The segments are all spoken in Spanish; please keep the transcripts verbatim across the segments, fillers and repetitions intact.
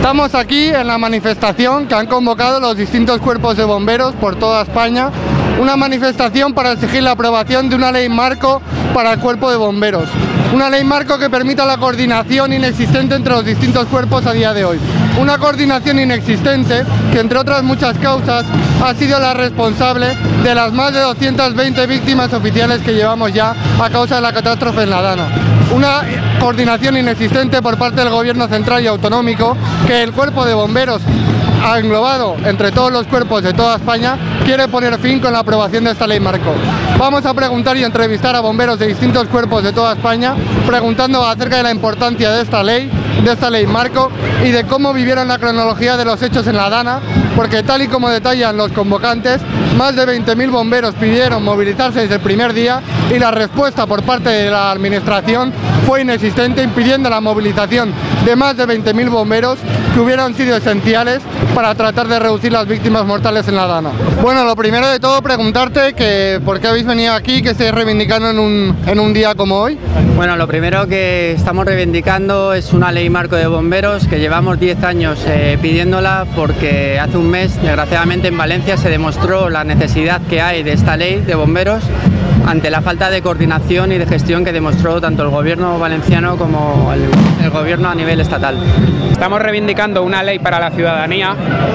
Estamos aquí en la manifestación que han convocado los distintos cuerpos de bomberos por toda España, una manifestación para exigir la aprobación de una ley marco para el cuerpo de bomberos, una ley marco que permita la coordinación inexistente entre los distintos cuerpos a día de hoy, una coordinación inexistente que, entre otras muchas causas, ha sido la responsable de las más de doscientas veinte víctimas oficiales que llevamos ya a causa de la catástrofe en la Dana. Una coordinación inexistente por parte del Gobierno central y autonómico que el cuerpo de bomberos, englobado entre todos los cuerpos de toda España, quiere poner fin con la aprobación de esta ley marco. Vamos a preguntar y entrevistar a bomberos de distintos cuerpos de toda España, preguntando acerca de la importancia de esta ley, de esta ley marco y de cómo vivieron la cronología de los hechos en la Dana, porque tal y como detallan los convocantes, más de veinte mil bomberos pidieron movilizarse desde el primer día y la respuesta por parte de la administración fue inexistente, impidiendo la movilización de más de veinte mil bomberos que hubieran sido esenciales para tratar de reducir las víctimas mortales en la Dana. Bueno, lo primero de todo, preguntarte que por qué habéis venido aquí, que estáis reivindicando en un, en un día como hoy. Bueno, lo primero que estamos reivindicando es una ley marco de bomberos que llevamos diez años eh, pidiéndola, porque hace un mes, desgraciadamente, en Valencia se demostró la necesidad que hay de esta ley de bomberos ante la falta de coordinación y de gestión que demostró tanto el gobierno valenciano como el, el gobierno a nivel estatal. Estamos reivindicando una ley para la ciudadanía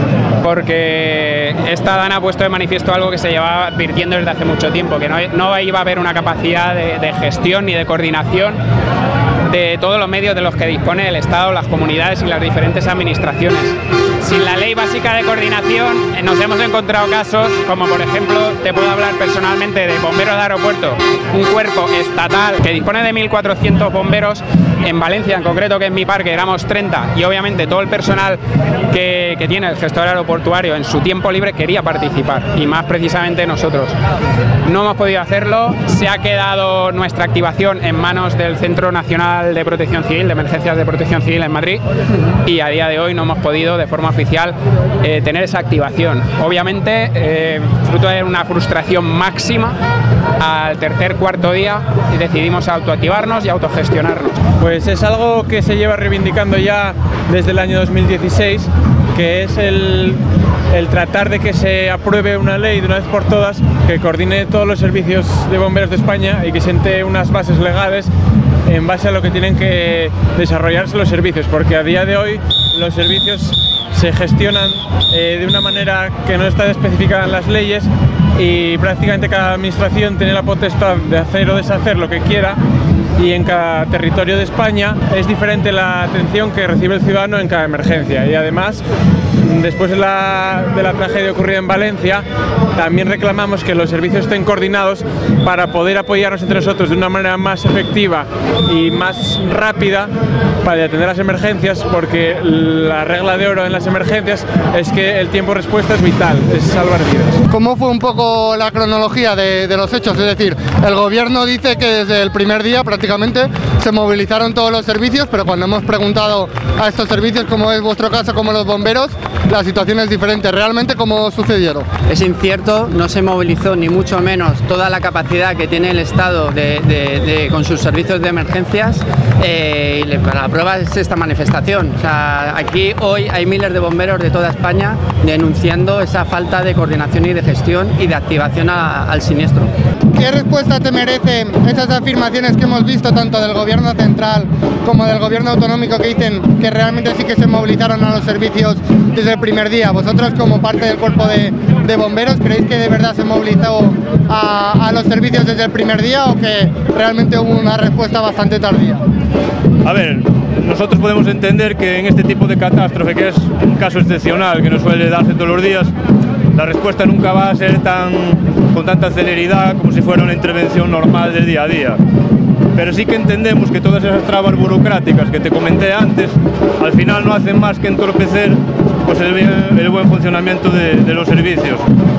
porque esta Dana ha puesto de manifiesto algo que se llevaba advirtiendo desde hace mucho tiempo, que no, no iba a haber una capacidad de, de gestión ni de coordinación de todos los medios de los que dispone el Estado, las comunidades y las diferentes administraciones. Sin la ley básica de coordinación nos hemos encontrado casos como, por ejemplo, te puedo hablar personalmente de Bomberos de Aeropuerto, un cuerpo estatal que dispone de mil cuatrocientos bomberos. En Valencia, en concreto, que es mi parque, éramos treinta, y obviamente todo el personal que, que tiene el gestor aeroportuario en su tiempo libre quería participar, y más precisamente nosotros. No hemos podido hacerlo, se ha quedado nuestra activación en manos del Centro Nacional de Protección Civil, de Emergencias de Protección Civil en Madrid, y a día de hoy no hemos podido de forma oficial eh, tener esa activación. Obviamente, eh, fruto de una frustración máxima, al tercer, cuarto día decidimos autoactivarnos y autogestionarnos. Pues es algo que se lleva reivindicando ya desde el año dos mil dieciséis, que es el, el tratar de que se apruebe una ley de una vez por todas que coordine todos los servicios de bomberos de España y que siente unas bases legales en base a lo que tienen que desarrollarse los servicios, porque a día de hoy los servicios se gestionan eh, de una manera que no está especificada en las leyes, y prácticamente cada administración tiene la potestad de hacer o deshacer lo que quiera, y en cada territorio de España es diferente la atención que recibe el ciudadano en cada emergencia. Y además, después de la, de la tragedia ocurrida en Valencia, también reclamamos que los servicios estén coordinados para poder apoyarnos entre nosotros de una manera más efectiva y más rápida para atender las emergencias, porque la regla de oro en las emergencias es que el tiempo de respuesta es vital, es salvar vidas. ¿Cómo fue un poco la cronología de, de los hechos? Es decir, el gobierno dice que desde el primer día prácticamente se movilizaron todos los servicios, pero cuando hemos preguntado a estos servicios, como es vuestro caso, como los bomberos, la situación es diferente. ¿Realmente cómo sucedieron? Es incierto, no se movilizó ni mucho menos toda la capacidad que tiene el Estado de, de, de, con sus servicios de emergencias, eh, y la prueba es esta manifestación. O sea, aquí hoy hay miles de bomberos de toda España denunciando esa falta de coordinación y de gestión y de activación a, al siniestro. ¿Qué respuesta te merecen esas afirmaciones que hemos visto tanto del gobierno central como del gobierno autonómico, que dicen que realmente sí que se movilizaron a los servicios desde el primer día? ¿Vosotros, como parte del cuerpo de, de bomberos, creéis que de verdad se movilizó a, a los servicios desde el primer día, o que realmente hubo una respuesta bastante tardía? A ver, nosotros podemos entender que en este tipo de catástrofe, que es un caso excepcional, que no suele darse todos los días, la respuesta nunca va a ser tan, con tanta celeridad como si fuera una intervención normal del día a día. Pero sí que entendemos que todas esas trabas burocráticas que te comenté antes, al final no hacen más que entorpecer pues, el, el buen funcionamiento de, de los servicios.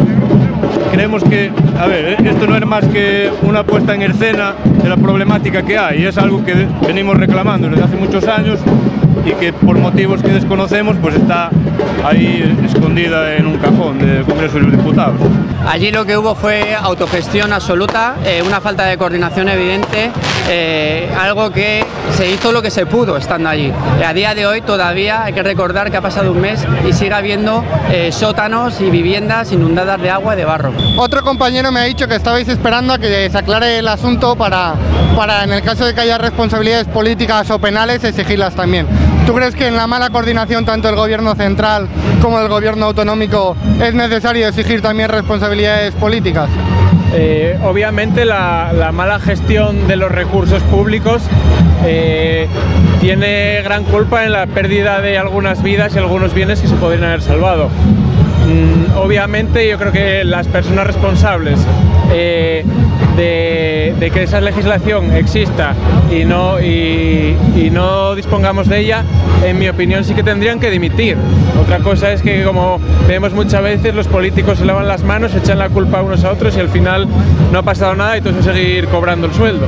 Creemos que, a ver, esto no es más que una puesta en escena de la problemática que hay, y es algo que venimos reclamando desde hace muchos años y que por motivos que desconocemos pues está ahí escondida en un cajón del Congreso de los Diputados. Allí lo que hubo fue autogestión absoluta, eh, una falta de coordinación evidente, eh, algo que se hizo lo que se pudo estando allí. Eh, a día de hoy todavía hay que recordar que ha pasado un mes y sigue habiendo eh, sótanos y viviendas inundadas de agua y de barro. Otro compañero me ha dicho que estabais esperando a que se aclare el asunto para, para en el caso de que haya responsabilidades políticas o penales, exigirlas también. ¿Tú crees que en la mala coordinación tanto del gobierno central como del gobierno autonómico es necesario exigir también responsabilidades políticas? Eh, obviamente la, la mala gestión de los recursos públicos eh, tiene gran culpa en la pérdida de algunas vidas y algunos bienes que se podrían haber salvado. Mm, obviamente yo creo que las personas responsables eh, de, de que esa legislación exista y no, y, y no dispongamos de ella, en mi opinión sí que tendrían que dimitir. Otra cosa es que, como vemos muchas veces, los políticos se lavan las manos, echan la culpa unos a otros y al final no ha pasado nada y todos van a seguir cobrando el sueldo.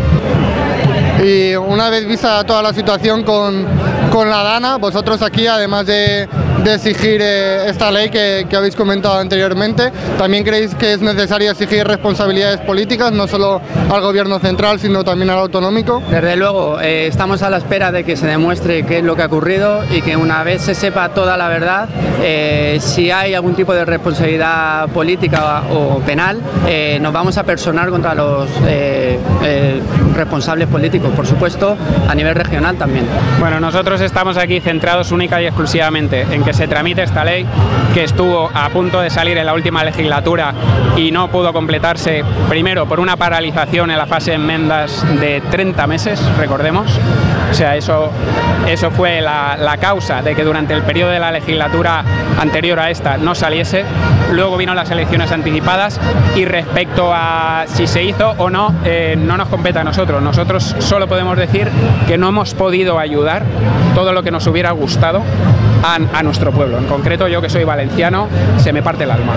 Y una vez vista toda la situación con, con la Dana, vosotros aquí, además de, de exigir eh, esta ley que, que habéis comentado anteriormente, ¿también creéis que es necesario exigir responsabilidades políticas, no solo al gobierno central, sino también al autonómico? Desde luego, eh, estamos a la espera de que se demuestre qué es lo que ha ocurrido y que una vez se sepa toda la verdad, eh, si hay algún tipo de responsabilidad política o penal, eh, nos vamos a personar contra los eh, eh, responsables políticos, por supuesto, a nivel regional también. Bueno, nosotros estamos aquí centrados única y exclusivamente en que se tramite esta ley, que estuvo a punto de salir en la última legislatura y no pudo completarse, primero por una paralización en la fase de enmiendas de treinta meses, recordemos. O sea, eso, eso fue la, la causa de que durante el periodo de la legislatura anterior a esta no saliese. Luego vino las elecciones anticipadas y respecto a si se hizo o no, eh, no nos compete a nosotros. Nosotros solo podemos decir que no hemos podido ayudar todo lo que nos hubiera gustado a, a nuestro pueblo. En concreto, yo que soy valenciano, se me parte el alma.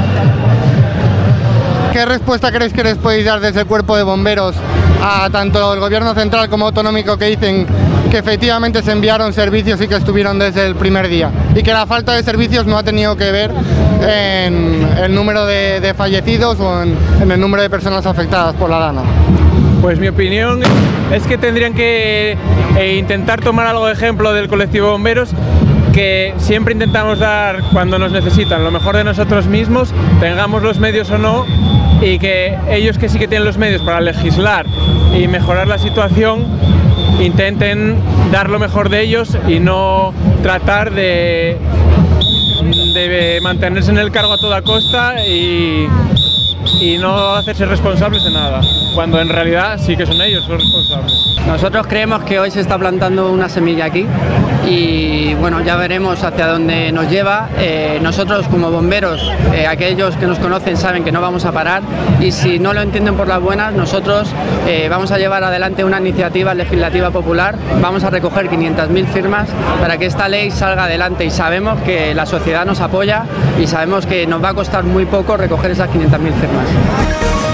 ¿Qué respuesta creéis que les podéis dar desde el Cuerpo de Bomberos a tanto el gobierno central como autonómico, que dicen que efectivamente se enviaron servicios y que estuvieron desde el primer día y que la falta de servicios no ha tenido que ver en el número de, de fallecidos o en, en el número de personas afectadas por la Dana? Pues mi opinión es que tendrían que eh, intentar tomar algo de ejemplo del colectivo de bomberos, que siempre intentamos dar cuando nos necesitan lo mejor de nosotros mismos, tengamos los medios o no, y que ellos, que sí que tienen los medios para legislar y mejorar la situación, intenten dar lo mejor de ellos y no tratar de, de mantenerse en el cargo a toda costa y, y no hacerse responsables de nada, cuando en realidad sí que son ellos los responsables. Nosotros creemos que hoy se está plantando una semilla aquí y bueno, ya veremos hacia dónde nos lleva. Eh, nosotros como bomberos, eh, aquellos que nos conocen saben que no vamos a parar, y si no lo entienden por las buenas, nosotros eh, vamos a llevar adelante una iniciativa legislativa popular, vamos a recoger quinientas mil firmas para que esta ley salga adelante, y sabemos que la sociedad nos apoya y sabemos que nos va a costar muy poco recoger esas quinientas mil firmas.